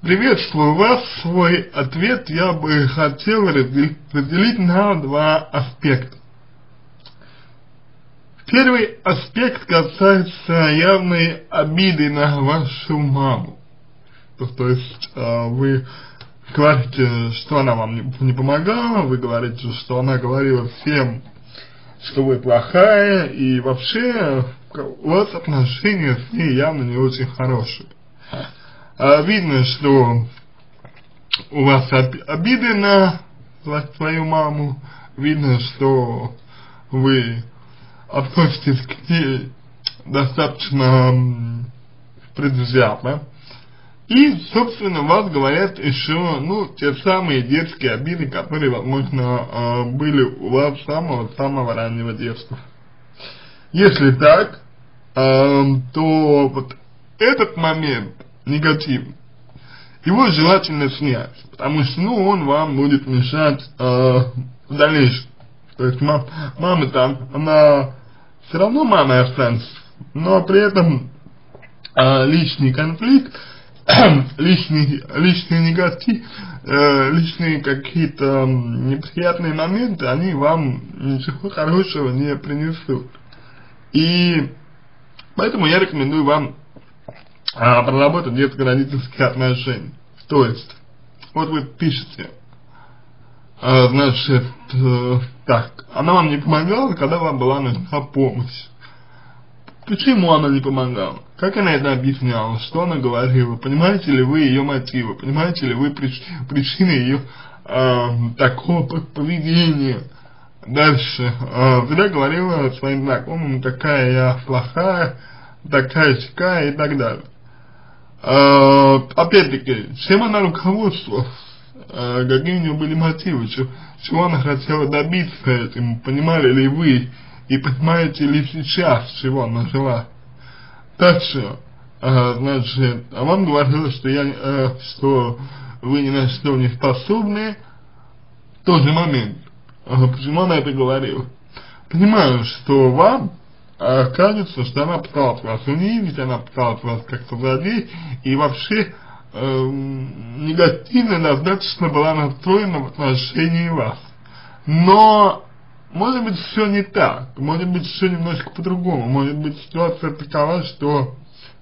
Приветствую вас. Свой ответ я бы хотел разделить на два аспекта. Первый аспект касается явной обиды на вашу маму. То есть вы говорите, что она вам не помогала, вы говорите, что она говорила всем, что вы плохая, и вообще у вас отношения с ней явно не очень хорошие. Видно, что у вас обиды на свою маму, видно, что вы относитесь к ней достаточно предвзято. И, собственно, вас говорят еще, те самые детские обиды, которые, возможно, были у вас с самого раннего детства. Если так, то вот этот момент негативный, его желательно снять, потому что, он вам будет мешать в дальнейшем. То есть мама там, она все равно мамой останется, но при этом лишний конфликт, лишний негатив, лишние какие-то неприятные моменты, они вам ничего хорошего не принесут. И поэтому я рекомендую вам проработать детско-родительские отношения. То есть, вот вы пишете, значит, так, она вам не помогала, когда вам была нужна помощь. Почему она не помогала? Как она это объясняла? Что она говорила? Понимаете ли вы ее мотивы? Понимаете ли вы причины ее такого поведения? Дальше, когда говорила своим знакомым, какая я плохая, такая-сякая и так далее. Опять-таки, чем она руководствовалась? Какие у нее были мотивы? Чего она хотела добиться этим? Понимали ли вы? И понимаете ли сейчас, чего она жила? Дальше, значит, вам говорила, что вы ни на что не способны. Тот же момент. Почему она это говорила? Понимаю, что вам кажется, что она пыталась вас унизить, она пыталась вас как-то задеть, и вообще негативно достаточно была настроена в отношении вас. Но может быть все не так, может быть все немножко по-другому, может быть ситуация такова, что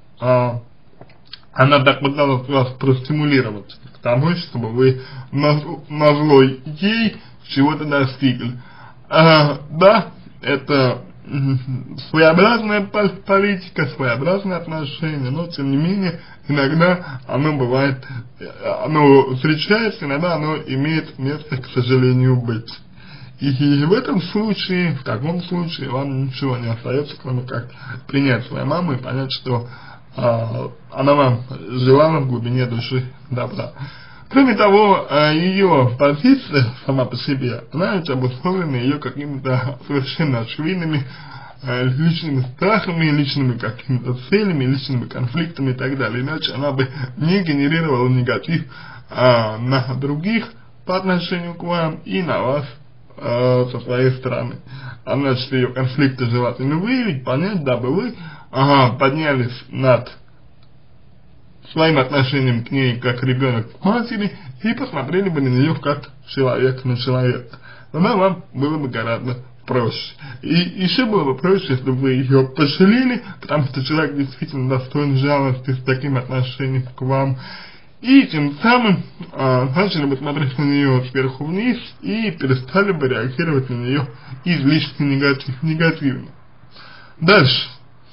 она так пыталась вас простимулировать к тому, чтобы вы назло ей чего-то достигли. Да, это своеобразная политика, своеобразное отношение, но тем не менее иногда оно бывает, оно встречается, иногда оно имеет место, к сожалению, быть. И в этом случае, в таком случае вам ничего не остается, кроме как принять свою маму и понять, что она вам желала в глубине души добра. Кроме того, ее позиция сама по себе, она ведь обусловлена ее какими-то совершенно очевидными личными страхами, личными какими-то целями, личными конфликтами и так далее. Иначе она бы не генерировала негатив на других по отношению к вам и на вас со своей стороны. А значит, ее конфликты желательно выявить, понять, дабы вы поднялись над своим отношением к ней как ребенок к матери и посмотрели бы на нее как человек на человека. Тогда вам было бы гораздо проще. И еще было бы проще, если бы вы ее пожалели, потому что человек действительно достоин жалости с таким отношением к вам. И тем самым начали бы смотреть на нее сверху вниз и перестали бы реагировать на нее излишне негативно. Дальше.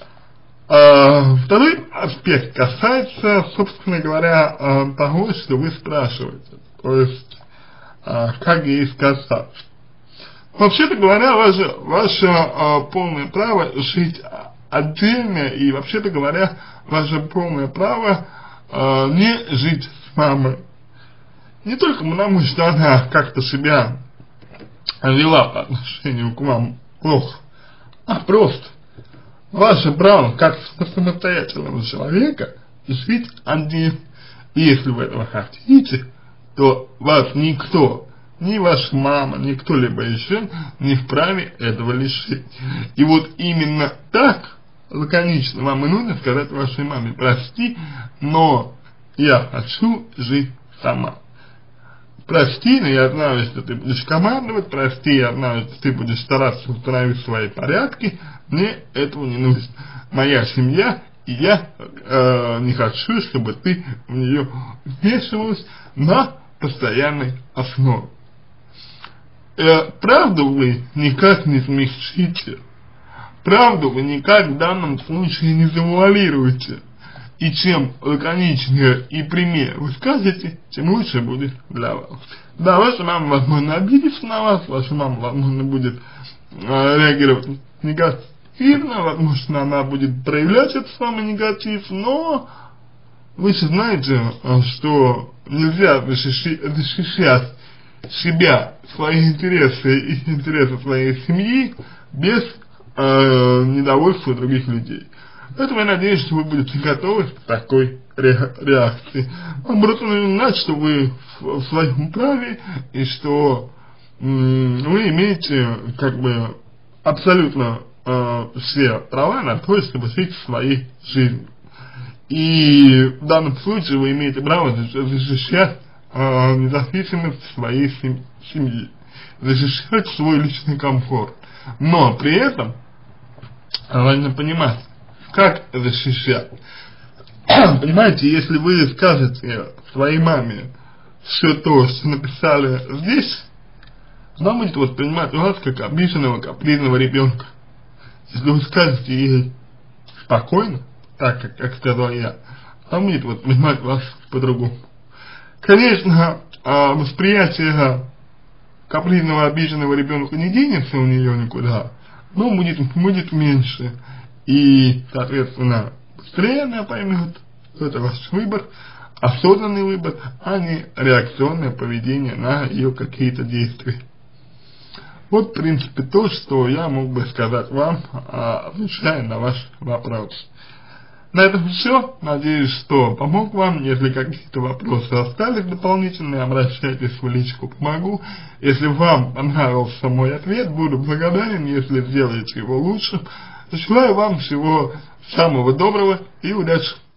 Второй аспект касается, собственно говоря, того, что вы спрашиваете. То есть, как ей сказать. Вообще-то говоря, ваше полное право жить отдельно, и вообще-то говоря, ваше полное право не жить с мамой. Не только потому, что она как-то себя вела по отношению к вам плохо, а просто ваше право как самостоятельного человека жить отдельно. И если вы этого хотите, то вас никто, ни ваша мама, ни кто-либо еще не вправе этого лишить. И вот именно так лаконично вам и нужно сказать вашей маме: прости, но я хочу жить сама. Прости, но я знаю, что ты будешь командовать, прости, я знаю, что ты будешь стараться установить свои порядки, мне этого не нужно. Моя семья, и я не хочу, чтобы ты в нее вмешивалась на постоянной основе. Правду вы никак не смягчите, правду вы никак в данном случае не завуалируете. И чем лаконичнее и прямее вы скажете, тем лучше будет для вас. Да, ваша мама, возможно, обидится на вас, ваша мама, возможно, будет реагировать негативно, возможно, она будет проявлять этот самый негатив, но вы же знаете, что нельзя защищать себя, свои интересы и интересы своей семьи без недовольства других людей. Поэтому я надеюсь, что вы будете готовы к такой реакции. Вам просто нужно знать, что вы в своем праве и что вы имеете как бы абсолютно все права на то, чтобы жить своей жизнью. И в данном случае вы имеете право защищать независимость своей семьи, защищать свой личный комфорт. Но при этом важно понимать, как защищать. Понимаете, если вы скажете своей маме все то, что написали здесь, она будет воспринимать вас как обиженного, капризного ребенка. Если вы скажете ей спокойно, так как сказал я, она будет воспринимать вас по-другому. Конечно, восприятие капризного, обиженного ребенка не денется у нее никуда, но будет меньше. И, соответственно, быстрее она поймет, что это ваш выбор, осознанный выбор, а не реакционное поведение на ее какие-то действия. Вот, в принципе, то, что я мог бы сказать вам, отвечая на ваш вопрос. На этом все. Надеюсь, что помог вам. Если какие-то вопросы остались дополнительные, обращайтесь в личку, помогу. Если вам понравился мой ответ, буду благодарен, если сделаете его лучше. Желаю вам всего самого доброго и удачи!